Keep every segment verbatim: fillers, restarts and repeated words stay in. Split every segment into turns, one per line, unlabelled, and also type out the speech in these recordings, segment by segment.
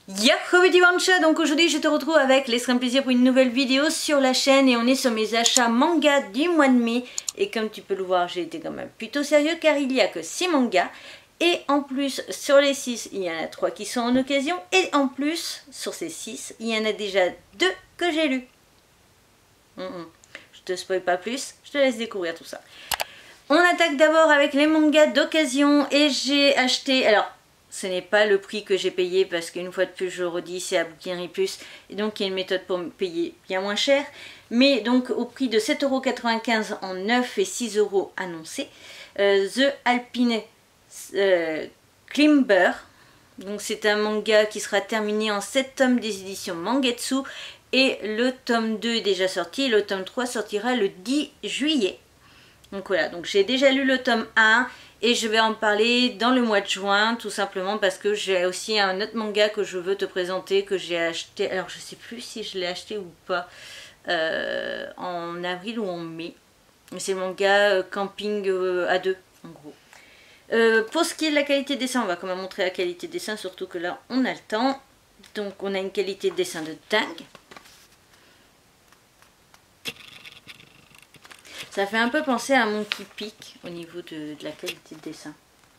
Yahoo Dimanche, donc aujourd'hui je te retrouve avec l'extrême plaisir pour une nouvelle vidéo sur la chaîne et on est sur mes achats manga du mois de mai et comme tu peux le voir j'ai été quand même plutôt sérieux car il n'y a que six mangas et en plus sur les six il y en a trois qui sont en occasion et en plus sur ces six il y en a déjà deux que j'ai lus. Mm -mm. Je te spoil pas plus, je te laisse découvrir tout ça. On attaque d'abord avec les mangas d'occasion et j'ai acheté, alors ce n'est pas le prix que j'ai payé parce qu'une fois de plus je le redis c'est à Bookinerie Plus et donc il y a une méthode pour me payer bien moins cher, mais donc au prix de sept euros quatre-vingt-quinze en neuf et six euros annoncés. euh, The Alpine euh, Climber, donc c'est un manga qui sera terminé en sept tomes des éditions Mangetsu et le tome deux est déjà sorti, le tome trois sortira le dix juillet. Donc voilà, donc j'ai déjà lu le tome un et je vais en parler dans le mois de juin, tout simplement parce que j'ai aussi un autre manga que je veux te présenter, que j'ai acheté, alors je sais plus si je l'ai acheté ou pas, euh, en avril ou en mai. C'est le manga euh, Camping euh, à deux, en gros. Euh, pour ce qui est de la qualité de dessin, on va quand même montrer la qualité de dessin, surtout que là on a le temps. Donc on a une qualité de dessin de dingue. Ça fait un peu penser à Monkey Peak au niveau de, de la qualité de dessin.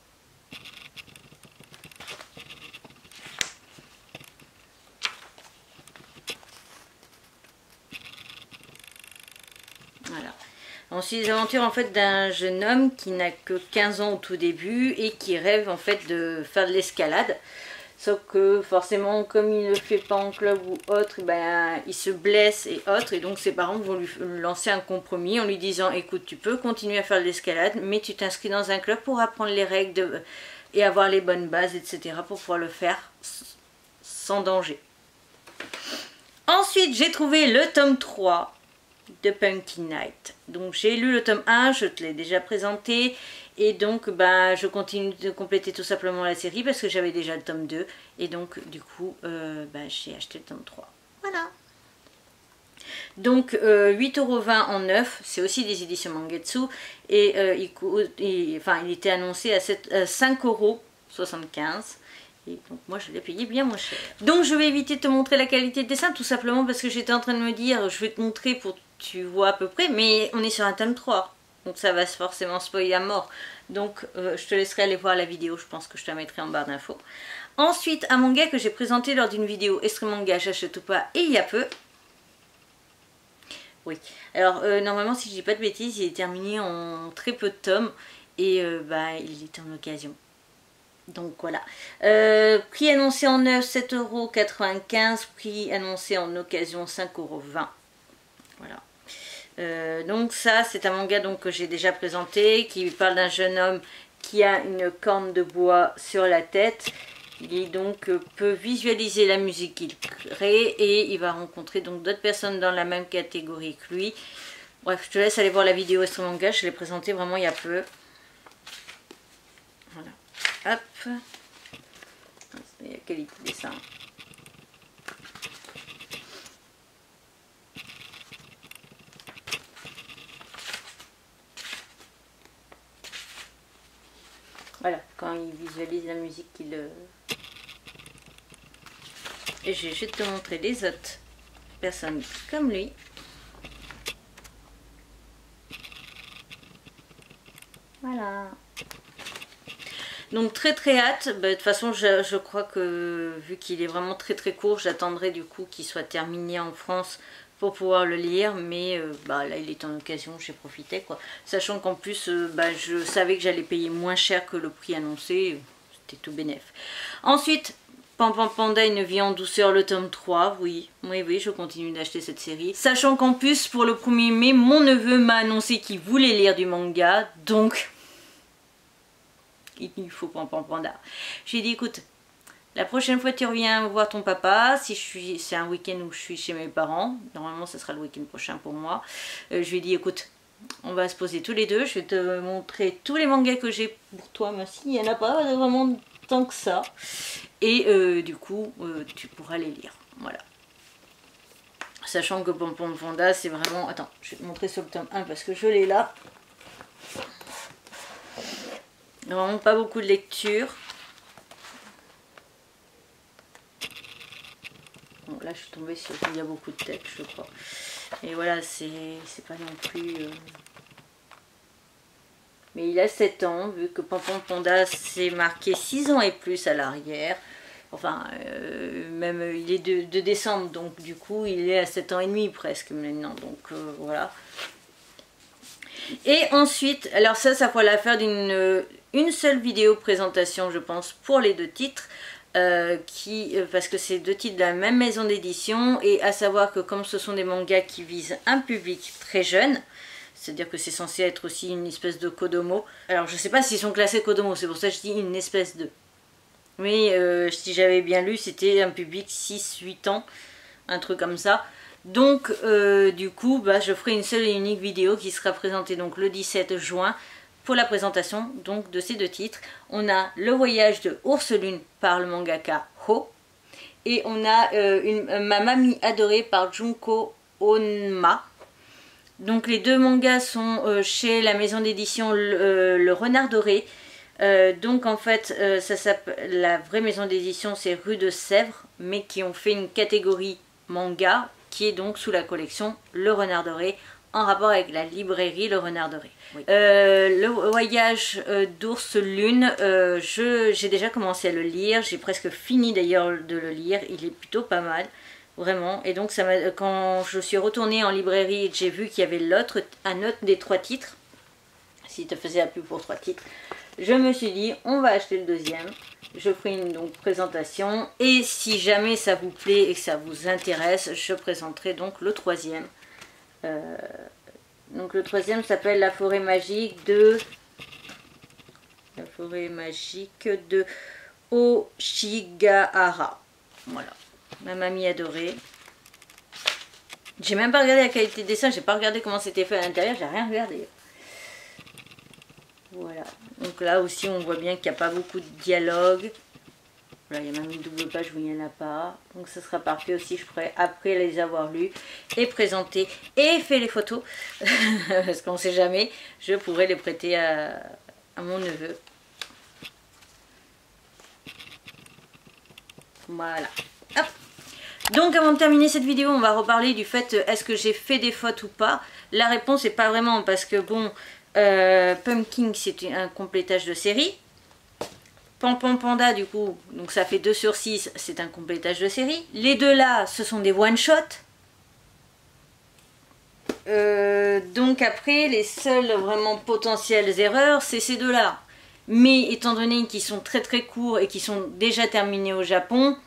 Voilà. On suit les aventures en fait d'un jeune homme qui n'a que quinze ans au tout début et qui rêve en fait de faire de l'escalade. Sauf que forcément, comme il ne le fait pas en club ou autre, ben, il se blesse et autres. Et donc ses parents vont lui lancer un compromis en lui disant « Écoute, tu peux continuer à faire de l'escalade, mais tu t'inscris dans un club pour apprendre les règles de, et avoir les bonnes bases, et cetera pour pouvoir le faire sans danger. » Ensuite, j'ai trouvé le tome trois de Pumpkin Night. Donc j'ai lu le tome un, je te l'ai déjà présenté. Et donc bah, je continue de compléter tout simplement la série parce que j'avais déjà le tome deux. Et donc du coup euh, bah, j'ai acheté le tome trois. Voilà. Donc euh, huit euros vingt en neuf, c'est aussi des éditions Mangetsu. Et euh, il, coûte, il, enfin, il était annoncé à, à cinq euros soixante-quinze. Et donc moi je l'ai payé bien moins cher. Donc je vais éviter de te montrer la qualité de dessin tout simplement parce que j'étais en train de me dire je vais te montrer pour que tu vois à peu près. Mais on est sur un tome trois. Donc ça va forcément spoiler à mort. Donc euh, je te laisserai aller voir la vidéo, je pense que je te la mettrai en barre d'infos. Ensuite, un manga que j'ai présenté lors d'une vidéo Extrême Manga, j'achète ou pas, et il y a peu. Oui, alors euh, normalement si je dis pas de bêtises, il est terminé en très peu de tomes. Et euh, bah, il est en occasion. Donc voilà. Euh, prix annoncé en neuf, sept euros quatre-vingt-quinze. Prix annoncé en occasion, cinq euros vingt. Voilà. Euh, donc ça c'est un manga donc, que j'ai déjà présenté qui parle d'un jeune homme qui a une corne de bois sur la tête. Il donc euh, peut visualiser la musique qu'il crée et il va rencontrer donc d'autres personnes dans la même catégorie que lui. Bref, je te laisse aller voir la vidéo Extra Manga, je l'ai présenté vraiment il y a peu. Voilà. Hop. Il y a qualité de dessin. Voilà, quand il visualise la musique qu'il... Euh... Et je vais te montrer les autres personnes comme lui. Voilà. Donc très très hâte. Bah, de toute façon, je, je crois que vu qu'il est vraiment très très court, j'attendrai du coup qu'il soit terminé en France pour pouvoir le lire, mais euh, bah, là il est en occasion, j'ai profité quoi. Sachant qu'en plus euh, bah, je savais que j'allais payer moins cher que le prix annoncé, c'était tout bénef. Ensuite, Pan Pan Panda, une vie en douceur, le tome trois, oui, oui, oui, je continue d'acheter cette série. Sachant qu'en plus pour le premier mai, mon neveu m'a annoncé qu'il voulait lire du manga, donc il lui faut Pan Pan Panda. J'ai dit écoute, la prochaine fois tu reviens voir ton papa, si je suis, c'est un week-end où je suis chez mes parents, normalement ce sera le week-end prochain pour moi, euh, je lui ai dit écoute, on va se poser tous les deux, je vais te montrer tous les mangas que j'ai pour toi, mais si, il n'y en a pas vraiment tant que ça, et euh, du coup euh, tu pourras les lire, voilà. Sachant que Pan Pan Panda c'est vraiment, attends, je vais te montrer sur le tome un parce que je l'ai là, vraiment pas beaucoup de lecture. Bon, là je suis tombée sur il y a beaucoup de texte je crois. Et voilà, c'est pas non plus... Euh... Mais il a sept ans, vu que Pompon Panda c'est marqué six ans et plus à l'arrière. Enfin, euh, même il est de, de décembre, donc du coup il est à sept ans et demi presque maintenant. Donc euh, voilà. Et ensuite, alors ça, ça fera l'affaire d'une une seule vidéo présentation, je pense, pour les deux titres. Euh, qui, parce que c'est deux titres de la même maison d'édition. Et à savoir que comme ce sont des mangas qui visent un public très jeune, c'est-à-dire que c'est censé être aussi une espèce de Kodomo. Alors je sais pas s'ils sont classés Kodomo, c'est pour ça que je dis une espèce de... Mais euh, si j'avais bien lu, c'était un public six huit ans, un truc comme ça. Donc euh, du coup, bah, je ferai une seule et unique vidéo qui sera présentée donc le dix-sept juin pour la présentation donc de ces deux titres. On a Le Voyage de Ourselune par le mangaka Ho. Et on a euh, une, Ma Mamie Adorée par Junko Onma. Donc les deux mangas sont euh, chez la maison d'édition le, euh, le Renard Doré. Euh, donc en fait, euh, ça s'appelle, la vraie maison d'édition c'est Rue de Sèvres, mais qui ont fait une catégorie manga qui est donc sous la collection Le Renard Doré, en rapport avec la librairie Le Renard Doré. Oui. Euh, le voyage euh, d'Ourselune, euh, j'ai déjà commencé à le lire, j'ai presque fini d'ailleurs de le lire, il est plutôt pas mal. Vraiment, et donc ça m'a, quand je suis retournée en librairie et que j'ai vu qu'il y avait l'autre, un autre des trois titres, s'il te faisait la pub pour trois titres, je me suis dit on va acheter le deuxième, je ferai une donc, présentation, et si jamais ça vous plaît et que ça vous intéresse, je présenterai donc le troisième. Euh, donc le troisième s'appelle La Forêt Magique de... La Forêt Magique de Oshigahara. Voilà. Ma Mamie Adorée. J'ai même pas regardé la qualité de dessin, j'ai pas regardé comment c'était fait à l'intérieur, j'ai rien regardé. Voilà. Donc là aussi on voit bien qu'il n'y a pas beaucoup de dialogue. Là il y a même une double page où il n'y en a pas. Donc ce sera parfait aussi, je pourrais après les avoir lus et présenter et fait les photos. Parce qu'on sait jamais, je pourrais les prêter à, à mon neveu. Voilà. Hop. Donc avant de terminer cette vidéo, on va reparler du fait est-ce que j'ai fait des fautes ou pas. La réponse n'est pas vraiment, parce que bon, euh, Pumpkin c'est un complétage de série. Pompon Panda du coup, donc ça fait deux sur six, c'est un complétage de série. Les deux là, ce sont des one-shot. Euh, donc après, les seules vraiment potentielles erreurs, c'est ces deux là. Mais étant donné qu'ils sont très très courts et qu'ils sont déjà terminés au Japon,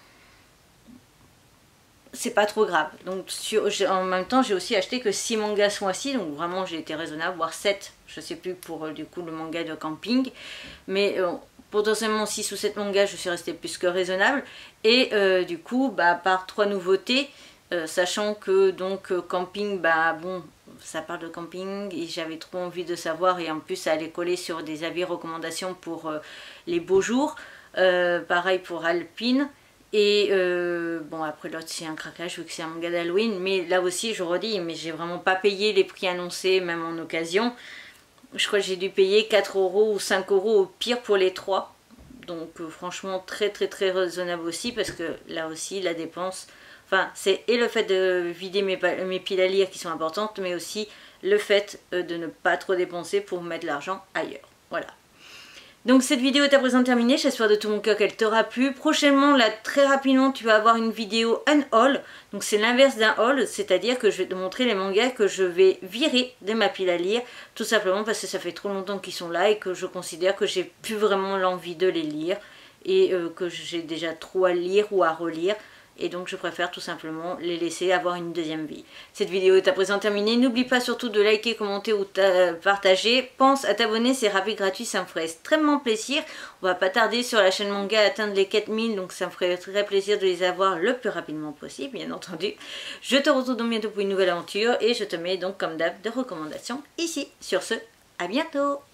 c'est pas trop grave. Donc sur, en même temps j'ai aussi acheté que six mangas ce mois-ci, donc vraiment j'ai été raisonnable, voire sept, je sais plus pour euh, du coup le manga de camping, mais euh, potentiellement six ou sept mangas je suis restée plus que raisonnable, et euh, du coup bah par trois nouveautés, euh, sachant que donc euh, camping, bah bon ça parle de camping et j'avais trop envie de savoir, et en plus ça allait coller sur des avis recommandations pour euh, les beaux jours, euh, pareil pour Alpine. Et euh, bon après l'autre c'est un craquage vu que c'est un manga d'Halloween, mais là aussi je redis, mais j'ai vraiment pas payé les prix annoncés même en occasion. Je crois que j'ai dû payer quatre euros ou cinq euros au pire pour les trois. Donc euh, franchement très très très raisonnable aussi, parce que là aussi la dépense, enfin c'est et le fait de vider mes, mes piles à lire qui sont importantes, mais aussi le fait euh, de ne pas trop dépenser pour mettre l'argent ailleurs. Voilà. Donc cette vidéo est à présent terminée, j'espère de tout mon cœur qu'elle t'aura plu. Prochainement, là très rapidement, tu vas avoir une vidéo un-haul. Donc c'est l'inverse d'un haul, c'est-à-dire que je vais te montrer les mangas que je vais virer de ma pile à lire. Tout simplement parce que ça fait trop longtemps qu'ils sont là et que je considère que j'ai plus vraiment l'envie de les lire. Et euh, que j'ai déjà trop à lire ou à relire. Et donc je préfère tout simplement les laisser avoir une deuxième vie. Cette vidéo est à présent terminée. N'oublie pas surtout de liker, commenter ou partager. Pense à t'abonner, c'est rapide, gratuit, ça me ferait extrêmement plaisir. On va pas tarder sur la chaîne manga à atteindre les quatre mille, donc ça me ferait très plaisir de les avoir le plus rapidement possible, bien entendu. Je te retrouve donc bientôt pour une nouvelle aventure et je te mets donc comme d'hab de recommandations ici. Sur ce, à bientôt!